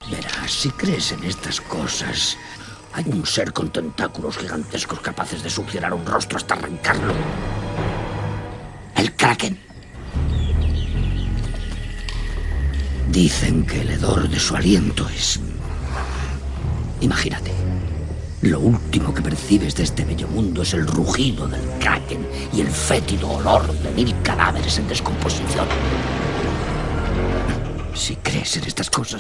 Verás, si crees en estas cosas, hay un ser con tentáculos gigantescos capaces de succionar un rostro hasta arrancarlo. El Kraken. Dicen que el hedor de su aliento es... Imagínate. Lo último que percibes de este bello mundo es el rugido del Kraken y el fétido olor de 1000 cadáveres en descomposición. Si crees en estas cosas...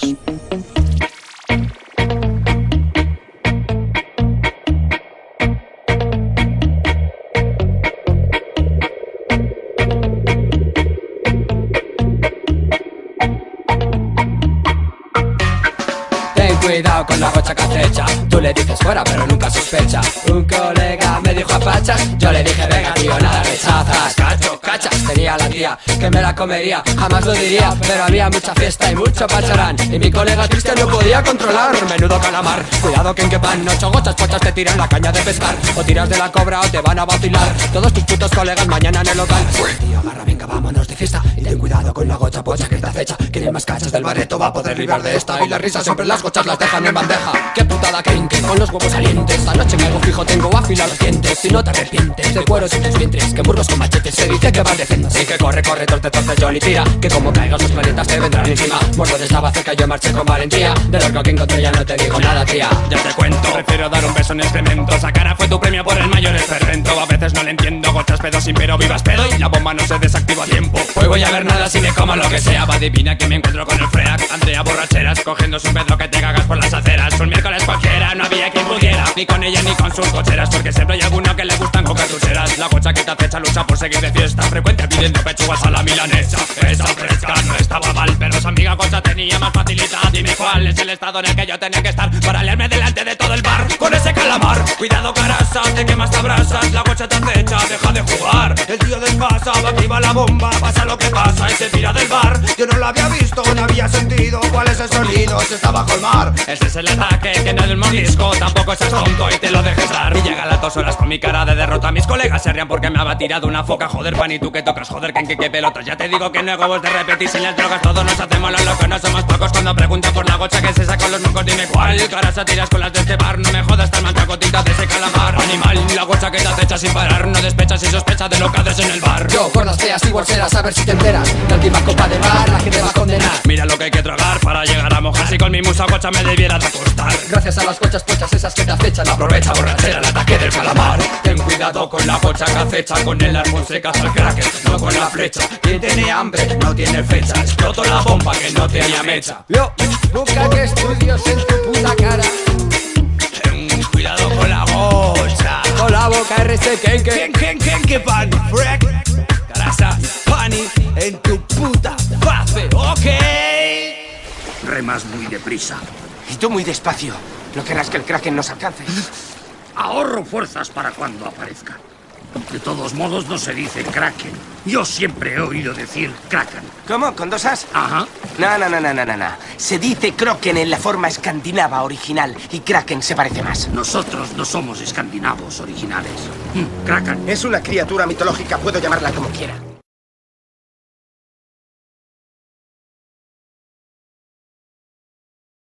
Cuidado con la gocha que acecha. Tú le dices fuera pero nunca sospecha. Un colega me dijo a pachas, yo le dije venga tío, nada rechazas. Cacho, cachas, tenía la tía que me la comería, jamás lo diría, pero había mucha fiesta y mucho pacharán. Y mi colega triste no podía controlar. Menudo calamar, cuidado que en que van 8 gochas pochas te tiran la caña de pescar. O tiras de la cobra o te van a vacilar todos tus putos colegas mañana en el local. Tío, agarra, venga, vámonos de fiesta. Y ten cuidado con la gocha pocha que te acecha. Quien es más cachas del bareto va a poder librar de esta. Y la risa siempre las gochas las dejan en bandeja. Qué putada creen que con los huevos salientes. Esta noche me hago fijo, tengo afilar los dientes. Si no te arrepientes de cueros en tus vientres, que burros con machetes se dice que van decentes. Y que corre, torce, Johnny tira. Que como caigas los planetas te vendrán encima. Mordor estaba cerca, yo marché con valentía. De lo que encontré ya no te digo nada, tía. Ya te cuento, prefiero dar un beso en excremento. Esa cara fue tu premio por el mayor espervento. A veces no le entiendo, gochas pedo sin pero vivas pedo. Y la bomba no se desactiva a tiempo. Hoy voy a ver nada si me como lo que sea. Va adivina que me encuentro con el freak. Andrea borracheras, cogiendo su pedo que te cagas por las aceras. Un miércoles cualquiera, no había quien pudiera. Ni con ella ni con sus cocheras. Porque siempre hay alguno que le gustan cocarrucheras. La gocha que te acecha lucha por seguir de fiesta. Frecuente pidiendo pechugas a la milanesa. Esa fresca no estaba mal, pero su amiga gocha tenía más facilidad. Dime cuál es el estado en el que yo tenía que estar para leerme delante de todo el bar con ese calamar. Cuidado carasa, te quemas te abrasas. La gocha te acecha, deja de jugar. El tío desfasa, activa la bomba. Pasa lo que pasa, ese tira del bar. Yo no lo había visto, no había sentido cuál es el sonido, si está bajo el mar. Ese es el ataque que no es el mordisco. Tampoco seas tonto y te lo dejes dar. Y llega a las 2 horas con mi cara de derrota. Mis colegas se rían porque me había tirado una foca. Joder, pan, y tú que tocas, joder, que pelotas. Ya te digo que no hay huevos de repetir. Sin las drogas todos nos hacemos los locos. No somos pocos cuando pregunto por la gocha que se saca con los mocos. Dime cuál cara tiras con las de este bar. No me jodas, tal mantracotita de ese calamar. Animal, la gocha que te acecha sin parar. No despechas y sospechas de lo que haces en el bar. Yo por las feas igual serás, a ver si te enteras. La última copa de bar, la que te va a condenar. Mira lo que hay que tragar para llegar a mojar. Si con mi musa gocha me debieras de acostar. Gracias a las gochas pochas esas que te acechan. Aprovecha borrachera el ataque del calamar. Ten cuidado con la gocha que acecha. Con el árbol secas al Kraken, no con la flecha. Quien tiene hambre no tiene fecha. Exploto la bomba que no tenía mecha. Yo, busca que estudios en tu puta cara. Cuidado con la gocha. Con la boca RC que pan, freak. Carasa, pani en tu puta face, ok. Remas muy deprisa. Y tú muy despacio. No querrás que el Kraken nos alcance. Ahorro fuerzas para cuando aparezca. De todos modos no se dice Kraken. Yo siempre he oído decir Kraken. ¿Cómo? ¿Con 2 as? Ajá. No. Se dice Kroken en la forma escandinava original y Kraken se parece más. Nosotros no somos escandinavos originales. Kraken. Es una criatura mitológica, puedo llamarla como quiera.